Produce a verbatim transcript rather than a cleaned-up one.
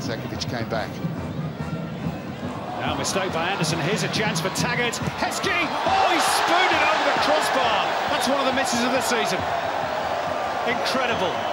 Sekovic came back. Now mistake by Anderson. Here's a chance for Taggart. Heskey! Oh, he spooned it over the crossbar. That's one of the misses of the season. Incredible.